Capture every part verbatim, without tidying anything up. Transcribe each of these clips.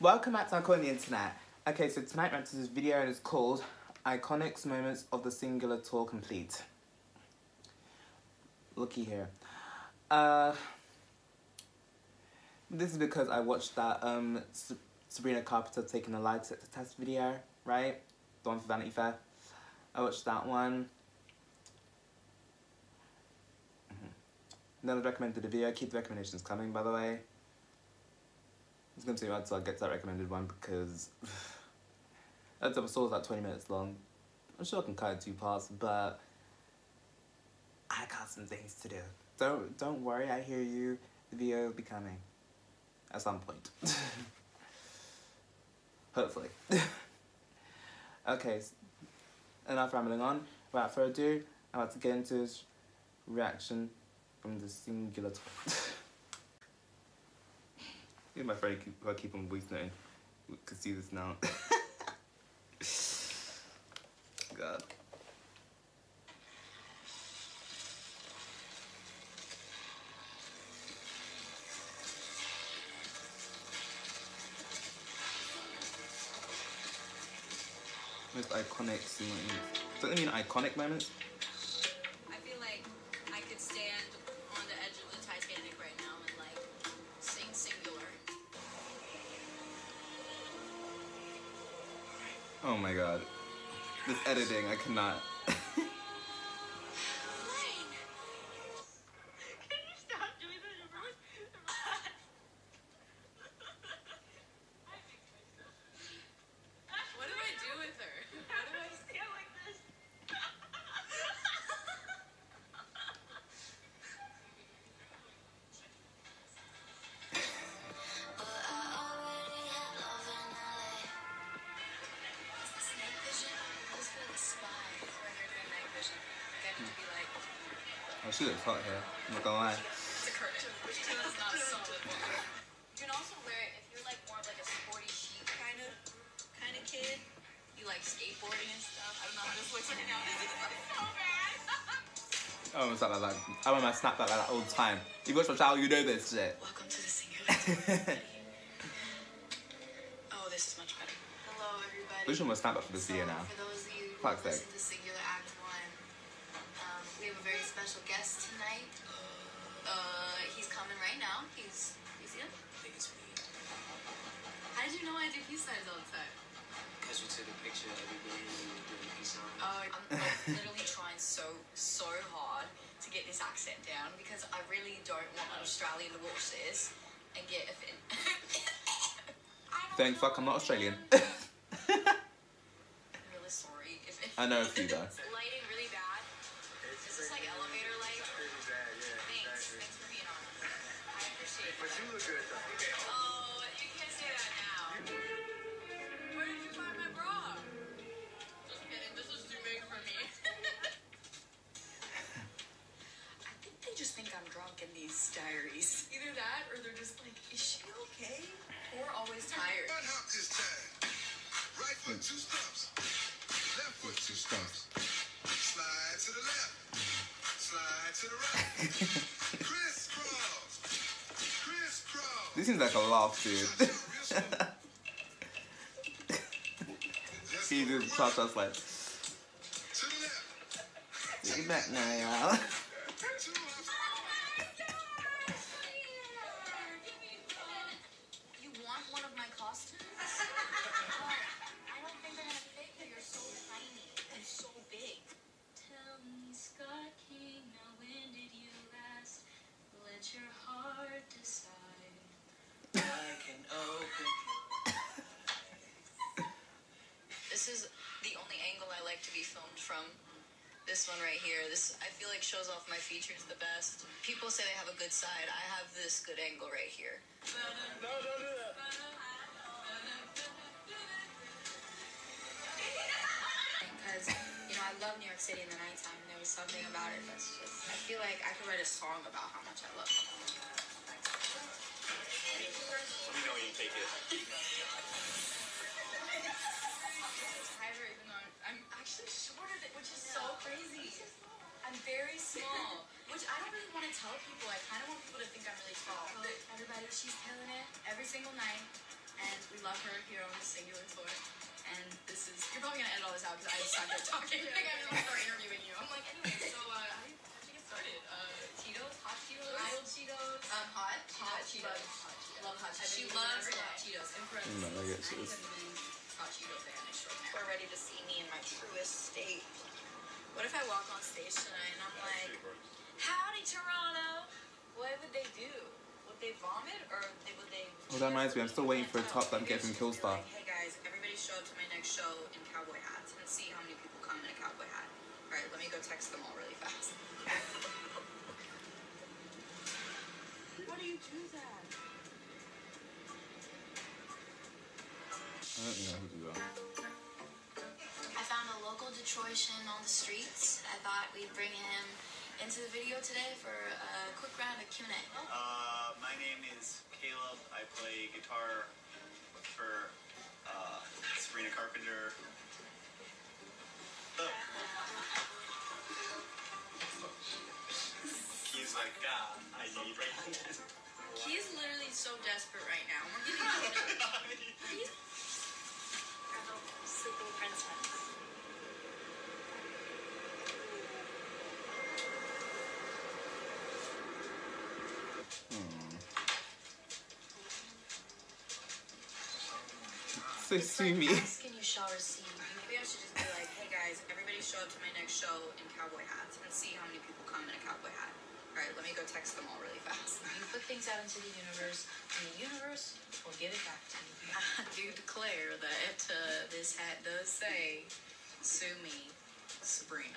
Welcome back to Iconic the Internet. Okay, so tonight we're into this video and it's called Iconic Moments of the Singular Tour Complete. Looky here. Uh, this is because I watched that um Sabrina Carpenter taking a lie detector test video, right? The one for Vanity Fair. I watched that one. Mm-hmm. Then I recommended the video. Keep the recommendations coming, by the way. It's going to take me until I get to that recommended one because that episode is like twenty minutes long. I'm sure I can cut it in two parts, but I got some things to do. Don't don't worry, I hear you. The video will be coming at some point. Hopefully. Okay, enough rambling on. Without further ado, I'm about to get into his reaction from the Singular Tour. Even my friend who I keep on voice noting could see this now. God. Most iconic moments. Don't they mean iconic moments? I feel like I could stand on the edge of the Titanic right now and like sing Singular. Oh my god. This editing, I cannot. Oh, she looks hot here. I'm not gonna lie. It's a curtain, which is not solid. You can also wear it if you're like more of like a sporty chic kind of kind of kid. You like skateboarding and stuff. I don't know how this looks right now. This is so bad. I want to snap like that. I want to snap that like that all the time. You watch my channel, you know this shit. Welcome to the Singular Tour. Oh, this is much better. Hello, everybody. We should almost snap up for this video now. For those of you who Fuck's listen sake. to Singular Act One, um, we have a very special guest tonight. Uh, he's coming right now. He's he's here. I think it's me. How did you know I do peace signs all the time? Because we took a picture every day and we were doing peace signs. Oh, I'm like, literally trying so so hard to get this accent down because I really don't want an Australian to watch this and get offended. Thank fuck, I'm not Australian. I'm really sorry if it I know a few though. lighting really bad. Is this like elevator light? Pretty bad, yeah. Thanks. Exactly. Thanks for being honest. I appreciate it. But you look good though. Oh, you can't say that now. Where did you find my bra? Just kidding. This is too big for me. I think they just think I'm drunk in these diaries. Either that or they're just like, is she okay? Or always tired. One hop this time. Right foot two stumps. Left foot two stumps. Slide to the left. Slide to the right. Crisscross. Crisscross. This seems like a laugh, dude. He just talks us like, To the left. take it back now, y'all. Two hops. You want one of my costumes? Oh, I don't think they're gonna fit you. You're so tiny and so big. Tell me, Scott King, now when did you last let your heart decide? I can open. This is the only angle I like to be filmed from. This one right here. This I feel like shows off my features the best. People say they have a good side. I have this good angle right here. No, don't do that. Because, you know, I love New York City in the nighttime, and there was something about it that's just, I feel like I could write a song about how much I love it. Let me know when you take it. Tighter, even though I'm, I'm actually shorter, than, which is so crazy. I'm very small, which I don't really want to tell people. I kind of want people to think I'm really tall. But everybody, she's killing it every single night. and we love her here on the Singular Tour. And this is, you're probably gonna edit all this out because I just sat there talking. Like, I'm gonna start interviewing you. I'm like, anyway, so uh, how do you, how'd you get started? Uh, Cheetos, hot Cheetos, mild Cheetos, um, hot, hot Cheetos. Hot Cheetos. Love hot Cheetos. She loves hot Cheetos. In parentheses, No, I get I Cheetos. couldn't be hot Cheetos fan extraordinaire. We're ready to see me in my truest state. What if I walk on stage tonight and I'm like, howdy Toronto? What would they do? Would they vomit or they, would they? Well, that reminds me, I'm still waiting for a top that I'm getting from Killstar. Like, hey guys, everybody show up to my next show in cowboy hats and see how many people come in a cowboy hat. All right, let me go text them all really fast. Why do you do that? I don't know who to go. I found a local Detroitian on the streets. I thought we'd bring him into the video today for a quick round of Q and A. Uh, my name is Caleb. I play guitar for uh, Sabrina Carpenter. Oh. He's like, ah, I need it. He is literally so desperate right now. We're getting He's sleeping princess. So sue me. Asking you shall receive. Maybe I should just be like, hey guys, everybody show up to my next show in cowboy hats and see how many people come in a cowboy hat. All right, let me go text them all really fast. You put things out into the universe, and the universe will give it back to you. I do declare that uh, this hat does say, sue me, Sabrina.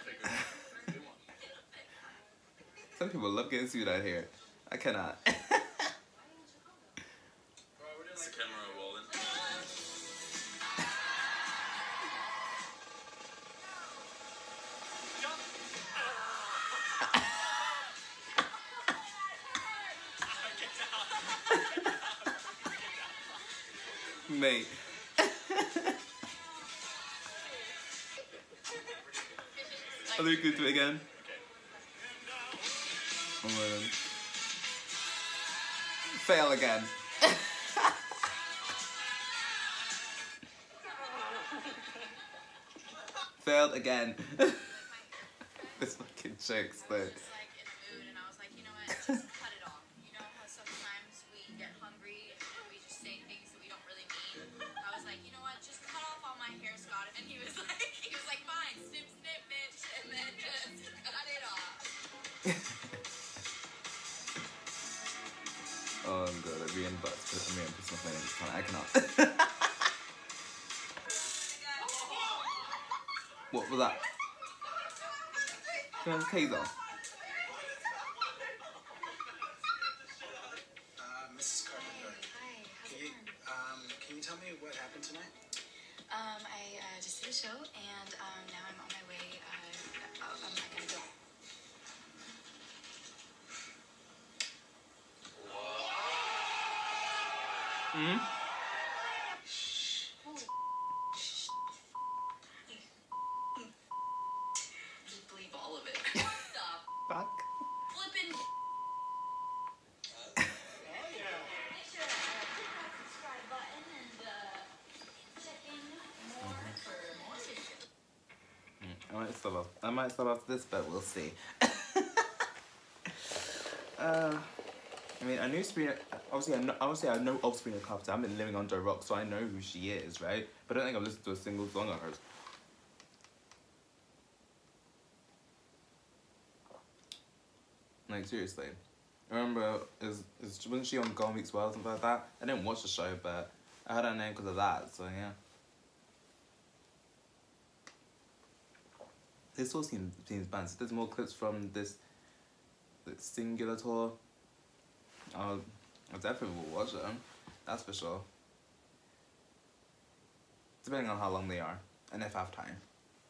Some people love getting sued out here. I cannot. Is the camera rolling? Mate. Are they good to it again? Oh man. Fail again. Failed again. This fucking joke's I though. was just like in a mood, and I was like, you know what, just cut it off. You know how sometimes we get hungry and we just say things that we don't really mean. I was like, you know what, just cut off all my hair, Scott. And he was like, he was like, fine, snip, snip, bitch, and then just cut it off. Oh I'm good. I'm being but I'm being pissed off my name this time. I cannot. What was that? Turn Taser. Uh, Missus Carpenter, Hi, how's can it you, going? um, can you tell me what happened tonight? Um, I uh, just did a show, and um, now I'm on my way. Uh, oh, I'm not gonna go. Hmm? Holy just believe all of it. What the Fuck. flippin'? Make sure to uh, click that subscribe button and uh, check in more for more videos. I might stop off. I might stop after this, but we'll see. uh, I mean, I knew Sabrina. Obviously, I know. Obviously, I know of Sabrina Carpenter. I've been living under a rock, so I know who she is, right? But I don't think I've listened to a single song of hers. Like seriously, I remember is is wasn't she on Gone Weeks Well or something like that? I didn't watch the show, but I heard her name because of that. So yeah. This all seems seems banned. So there's more clips from this, this Singular tour. I'll, I definitely will watch them. That's for sure. Depending on how long they are and if I have time.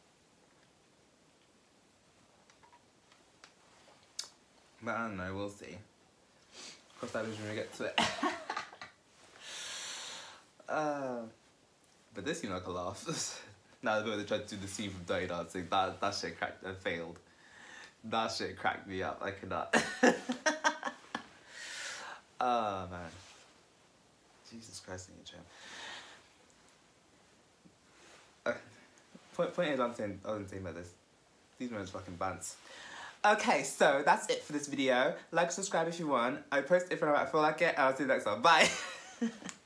But I don't know, we'll see. Cross that bridge when we get to it. uh, but this seemed like a laugh. Now the way they tried to do the scene from Dirty Dancing, that, that shit cracked, that failed. That shit cracked me up, I cannot. Oh man. Jesus Christ, nature. Uh, point, point is, I'm saying, I wasn't saying about this. These men are fucking bants. Okay, so that's it for this video. Like, subscribe if you want. I post if I feel like it, and I'll see you next one. Bye!